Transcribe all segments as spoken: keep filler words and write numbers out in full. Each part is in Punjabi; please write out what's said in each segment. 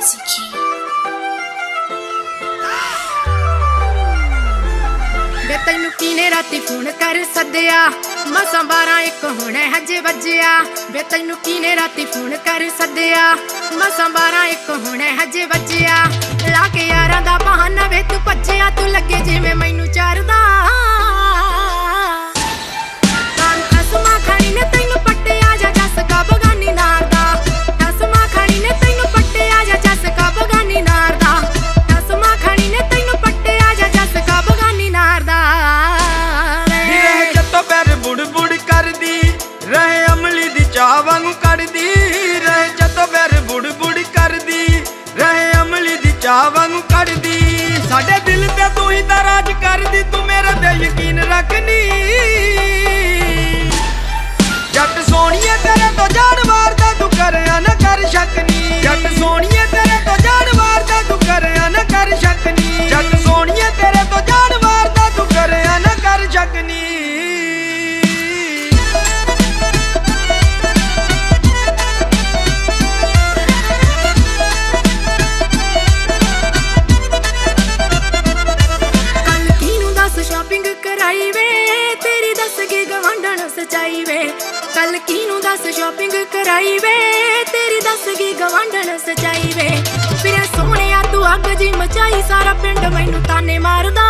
Musici. ਵੇ ਤੈਨੂੰ ਕੀਨੇ ਰਾਤੀ ਫੋਨ ਕਰ ਸੱਦਿਆ ਮਸਾਂ ਬਾਰਾਂ ਇੱਕ ਹੁਣੇ ਹਜੇ ਵੱਜਿਆ ਵੇ ਤੈਨੂੰ ਕੀਨੇ ਰਾਤੀ ਫੋਨ ਕਰ ਸੱਦਿਆ ਮਸਾਂ ਬਾਰਾਂ ਇੱਕ ਹੁਣੇ ਹਜੇ ਵੱਜਿਆ ਲਾ ਕੇ ਯਾਰਾਂ ਦਾ ਬਹਾਨਾ ਵੇ ਤੂੰ ਭੱਜਿਆ ਤੂੰ ਲੱਗੇ ਜਿਵੇਂ ਮੈਨੂੰ ਚਾਰਦਾ ਚਾਹ ਵਾਂਗੂ ਕੱਢਦੀ ਸਾਡੇ ਦਿਲ ਤੇ ਤੂੰ ਹੀ ਤਾਂ ਰਾਜ ਕਰਦੀ ਤੂੰ ਮੇਰੇ ਤੇ ਯਕੀਨ ਰੱਖਨੀ ਜੱਟ ਸੋਹਣੀਏ ਤੇਰੇ ਤੋਂ ਜਾਨ ਮਾਰਦਾ ਤੂੰ ਕਰਿਆ ਨਾ ਕਰ ਸ਼ੱਕ ਨੀ ਜੱਟ ਸੋਹਣੀਏ ਤੇਰੇ ਤੋਂ ਜਾਨ ਮਾਰਦਾ ਤੂੰ ਕਰਿਆ ਨਾ ਕਰ ਸ਼ੱਕ ਨੀ ਜੱਟ ਸੋਹਣੀਏ ਤੇਰੇ ਤੋਂ ਜਾਨ ਮਾਰਦਾ ਤੂੰ ਕਰਿਆ ਨਾ ਕਰ ਸ਼ੱਕ ਨੀ कराई वे तेरी दस के गवांढण सचाई वे कल कीनू दस शॉपिंग कराई वे तेरी दस की गवांढण सचाई वे फिर सोने तू अग जी मचाई सारा पिंड मैनू ताने मारदा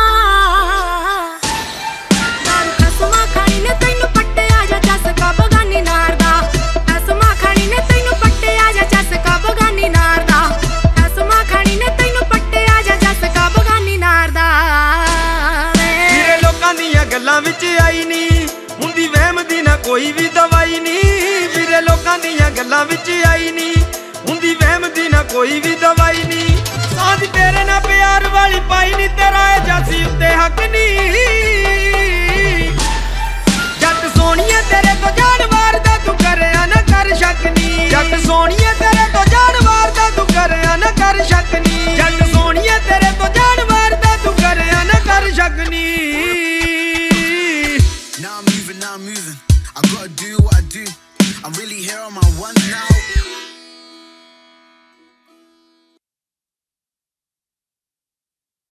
कसमा खानी ने तैनू पट्टे आ जा चसका बगानी नारदा कसमा खानी ने तैनू पट्टे आ जा चसका बगानी नारदा कसमा खानी ने तैनू पट्टे आ जा चसका बगानी नारदा ਗੱਲਾਂ ਵਿੱਚ ਆਈ ਨਹੀਂ ਹੁੰਦੀ ਵਹਿਮ ਦੀ ਨਾ ਕੋਈ ਵੀ ਦਵਾਈ ਨਹੀਂ ਵੀਰੇ ਲੋਕਾਂ ਦੀਆਂ ਗੱਲਾਂ ਵਿੱਚ ਆਈ ਨਹੀਂ ਹੁੰਦੀ ਵਹਿਮ ਦੀ ਨਾ ਕੋਈ ਵੀ ਦਵਾਈ ਨਹੀਂ ਸਾਂਝ ਤੇਰੇ ਨਾਲ ਪਿਆਰ ਵਾਲੀ ਪਾਈ ਨਹੀਂ ਤੇਰਾ ਇਹ ਜਾਸੀ ਉੱਤੇ ਹੱਕ ਨਹੀਂ ਜੱਟ ਸੋਹਣੀਏ ਤੇਰੇ ਤੋਂ ਜਾਨ ਮਾਰਦਾ ਤੂੰ ਕਰਿਆ ਨਾ ਕਰ ਸ਼ੱਕ ਨਹੀਂ ਜੱਟ ਸੋਹਣੀਏ ਤੇਰੇ ਤੋਂ ਜਾਨ ਮਾਰਦਾ ਤੂੰ ਕਰਿਆ ਨਾ ਕਰ ਸ਼ੱਕ ਨਹੀਂ ਜੱਟ ਸੋਹਣੀਏ ਤੇਰੇ ਤੋਂ ਜਾਨ ਮਾਰਦਾ ਤੂੰ ਕਰਿਆ ਨਾ ਕਰ ਸ਼ੱਕ ਨਹੀਂ Now I'm moving, now I'm moving. I gotta do what I do. I'm really here on my ones now.